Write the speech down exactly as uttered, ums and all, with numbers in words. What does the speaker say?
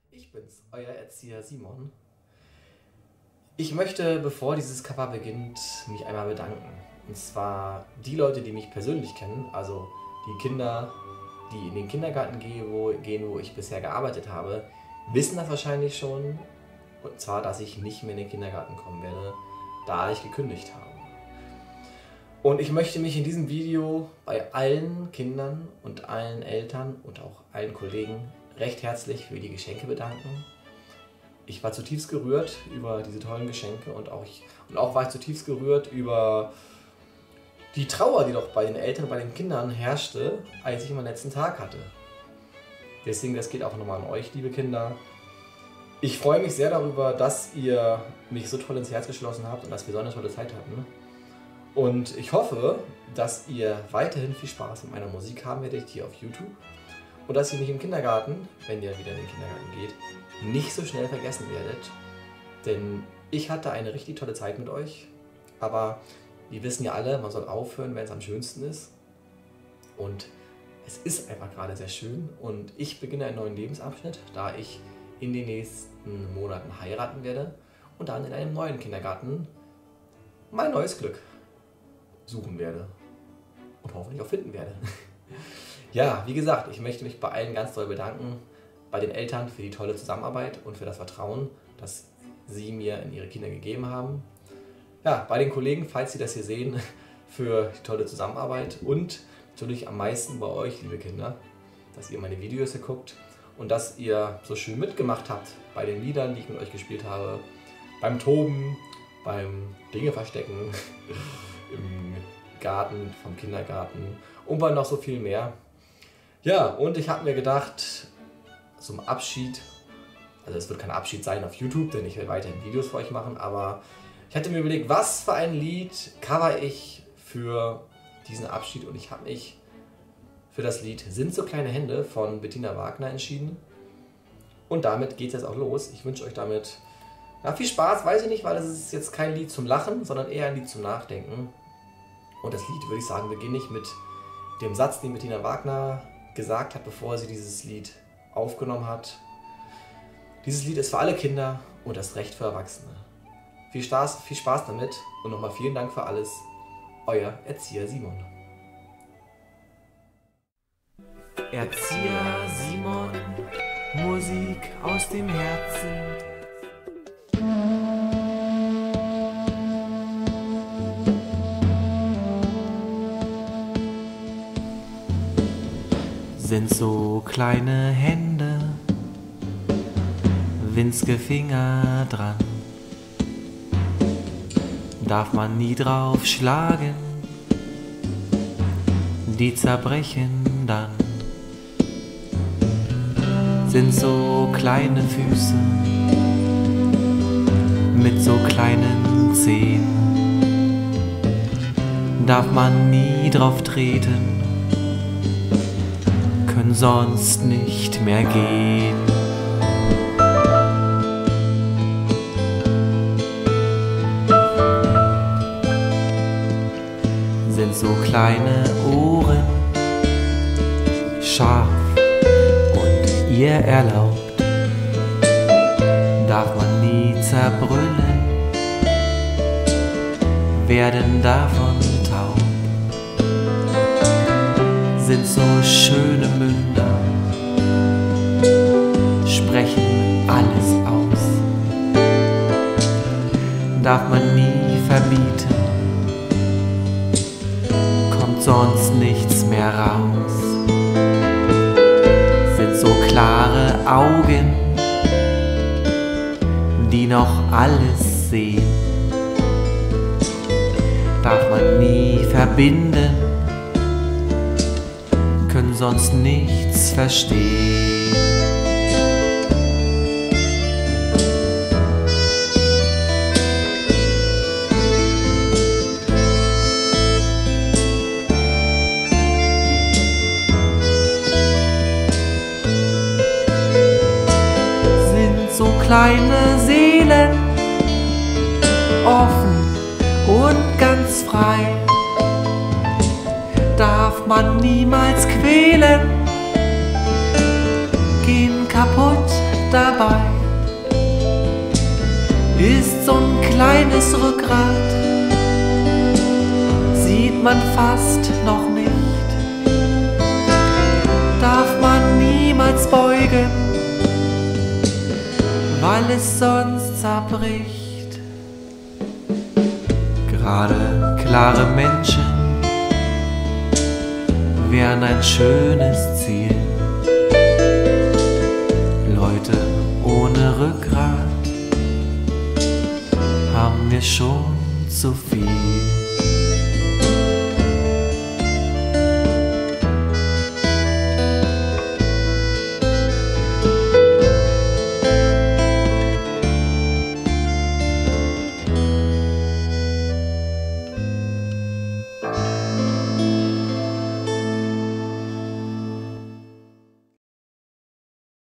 Ich bin's, euer Erzieher Simon. Ich möchte, bevor dieses Cover beginnt, mich einmal bedanken. Und zwar die Leute, die mich persönlich kennen, also die Kinder, die in den Kindergarten gehen, wo, gehen, wo ich bisher gearbeitet habe, wissen das wahrscheinlich schon. Und zwar, dass ich nicht mehr in den Kindergarten kommen werde, da ich gekündigt habe. Und ich möchte mich in diesem Video bei allen Kindern und allen Eltern und auch allen Kollegen recht herzlich für die Geschenke bedanken. Ich war zutiefst gerührt über diese tollen Geschenke und auch, ich, und auch war ich zutiefst gerührt über die Trauer, die doch bei den Eltern und bei den Kindern herrschte, als ich meinen letzten Tag hatte. Deswegen, das geht auch nochmal an euch, liebe Kinder. Ich freue mich sehr darüber, dass ihr mich so toll ins Herz geschlossen habt und dass wir so eine tolle Zeit hatten. Und ich hoffe, dass ihr weiterhin viel Spaß mit meiner Musik haben werdet hier auf YouTube und dass ihr mich im Kindergarten, wenn ihr wieder in den Kindergarten geht, nicht so schnell vergessen werdet. Denn ich hatte eine richtig tolle Zeit mit euch, aber wir wissen ja alle, man soll aufhören, wenn es am schönsten ist. Und es ist einfach gerade sehr schön und ich beginne einen neuen Lebensabschnitt, da ich in den nächsten Monaten heiraten werde und dann in einem neuen Kindergarten mein neues Glück suchen werde und hoffentlich auch finden werde. Ja, wie gesagt, ich möchte mich bei allen ganz doll bedanken, bei den Eltern für die tolle Zusammenarbeit und für das Vertrauen, das sie mir in ihre Kinder gegeben haben. Ja, bei den Kollegen, falls sie das hier sehen, für die tolle Zusammenarbeit und natürlich am meisten bei euch, liebe Kinder, dass ihr meine Videos hier guckt und dass ihr so schön mitgemacht habt bei den Liedern, die ich mit euch gespielt habe, beim Toben, beim Dinge verstecken, im Garten, vom Kindergarten und bei noch so viel mehr. Ja, und ich habe mir gedacht, zum Abschied, also es wird kein Abschied sein auf YouTube, denn ich werde weiterhin Videos für euch machen, aber ich hatte mir überlegt, was für ein Lied cover ich für diesen Abschied und ich habe mich für das Lied Sind so kleine Hände von Bettina Wagner entschieden. Und damit geht es jetzt auch los. Ich wünsche euch damit ja, viel Spaß, weiß ich nicht, weil es ist jetzt kein Lied zum Lachen, sondern eher ein Lied zum Nachdenken. Und das Lied, würde ich sagen, beginne ich mit dem Satz, den Bettina Wagner gesagt hat, bevor sie dieses Lied aufgenommen hat. Dieses Lied ist für alle Kinder und das Recht für Erwachsene. Viel Spaß, viel Spaß damit und nochmal vielen Dank für alles. Euer Erzieher Simon. Erzieher Simon, Musik aus dem Herzen. Sind so kleine Hände, winzige Finger dran, darf man nie drauf schlagen, die zerbrechen dann. Sind so kleine Füße mit so kleinen Zehen, darf man nie drauf treten, können sonst nicht mehr gehen. Sind so kleine Ohren, scharf und ihr erlaubt, darf man nie zerbrüllen, werden davon taub. Sind so schöne Münder, sprechen alles aus, darf man nie verbieten, kommt sonst nichts mehr raus. Sind so klare Augen, die noch alles sehen, darf man nie verbinden, können sonst nichts verstehen. Sind so kleine Seelen, offen und ganz frei, darf man niemals quälen, gehen kaputt dabei. Wahres Rückgrat sieht man fast noch nicht, darf man niemals beugen, weil es sonst zerbricht. Gerade klare Menschen wären ein schönes Ziel. Leute ohne Rückgrat haben wir schon zu viel.